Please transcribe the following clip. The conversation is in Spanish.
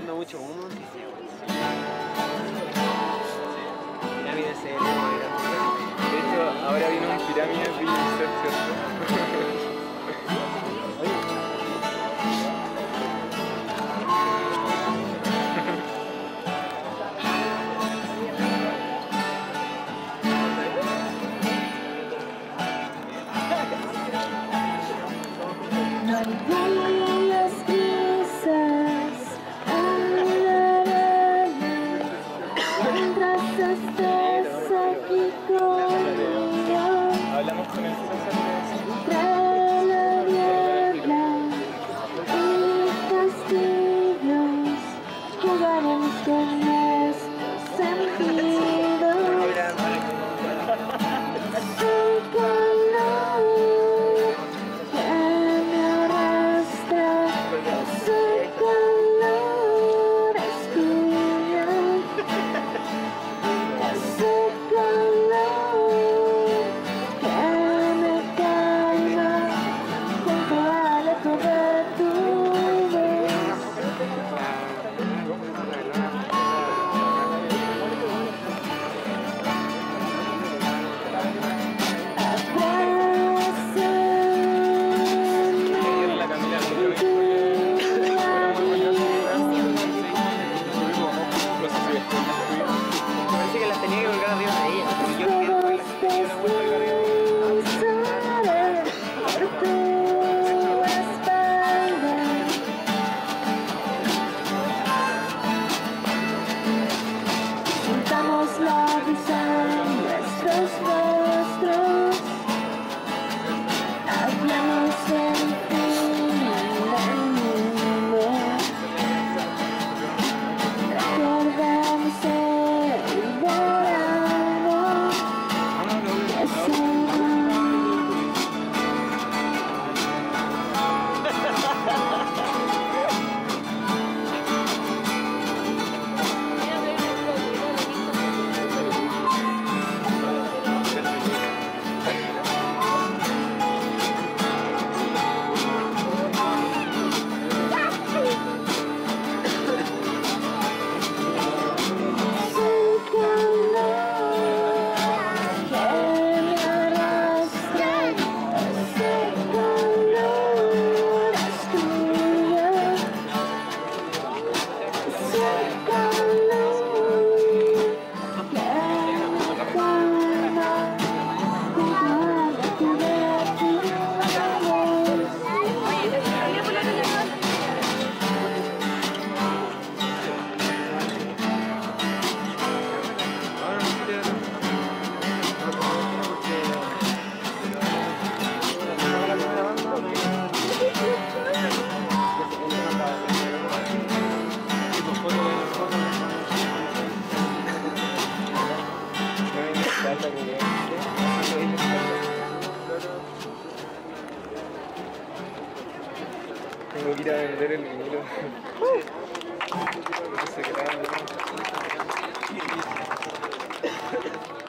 saliendo mucho humo. Pirámides de hecho, ahora viene un pirámide de Incer, ¿cierto? Hablamos con el jugaremos con nuestros sentidos. Su calor que me arrastra, ese calor es tuyo, ese calor que me calma junto al eco de tu voz. Parece que las tenía que colgar arriba de ella. Yo quería una vuelta juntamos la brisa en nuestros rostros, hablamos del fin del mundo, recordamos el verano, ese tengo que ir a vender el vinilo. No sé qué tal.